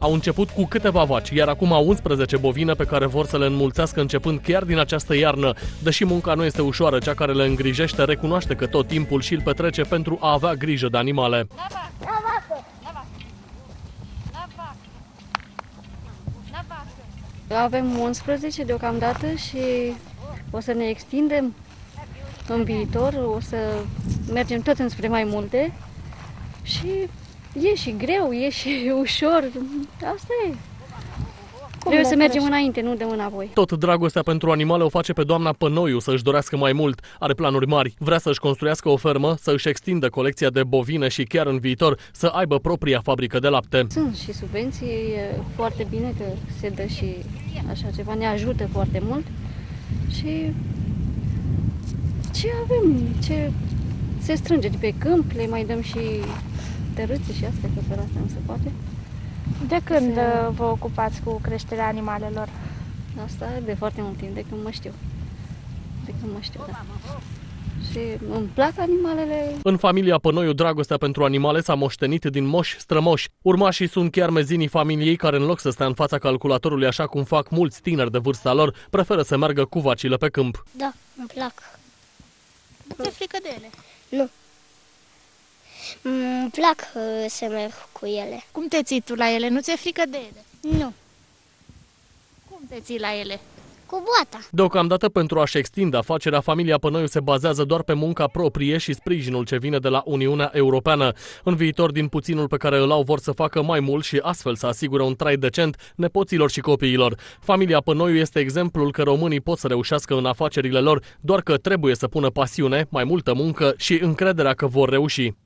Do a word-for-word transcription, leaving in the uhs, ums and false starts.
Au început cu câteva vaci, iar acum au unsprezece bovine pe care vor să le înmulțească începând chiar din această iarnă. Deși munca nu este ușoară, cea care le îngrijește recunoaște că tot timpul și îl petrece pentru a avea grijă de animale. Avem unsprezece deocamdată și o să ne extindem în viitor, o să mergem tot înspre mai multe și e și greu, e și ușor, asta e. Trebuie să mergem înainte, nu de înapoi. Tot dragostea pentru animale o face pe doamna Pănoiu să-și dorească mai mult. Are planuri mari. Vrea să-și construiască o fermă, să-și extindă colecția de bovine și chiar în viitor să aibă propria fabrică de lapte. Sunt și subvenții, e foarte bine că se dă și așa ceva, ne ajută foarte mult. Și ce avem, ce se strânge de pe câmp, le mai dăm și tărâțe și astea, că fără asta nu se poate. De când se... vă ocupați cu creșterea animalelor? Asta de foarte mult timp, de când mă știu. De când mă știu, da. Și îmi plac animalele. În familia Pănoiu, dragostea pentru animale s-a moștenit din moși strămoși. Urmașii sunt chiar mezinii familiei care, în loc să stea în fața calculatorului așa cum fac mulți tineri de vârsta lor, preferă să meargă cu vacile pe câmp. Da, îmi plac. Nu ți-e frică de ele? Nu. Îmi plac uh, să merg cu ele. Cum te ții tu la ele? Nu ți-e frică de ele? Nu. Cum te ții la ele? Cu boata. Deocamdată, pentru a-și extinde afacerea, familia Pănoiu se bazează doar pe munca proprie și sprijinul ce vine de la Uniunea Europeană. În viitor, din puținul pe care îl au, vor să facă mai mult și astfel să asigure un trai decent nepoților și copiilor. Familia Pănoiu este exemplul că românii pot să reușească în afacerile lor, doar că trebuie să pună pasiune, mai multă muncă și încrederea că vor reuși.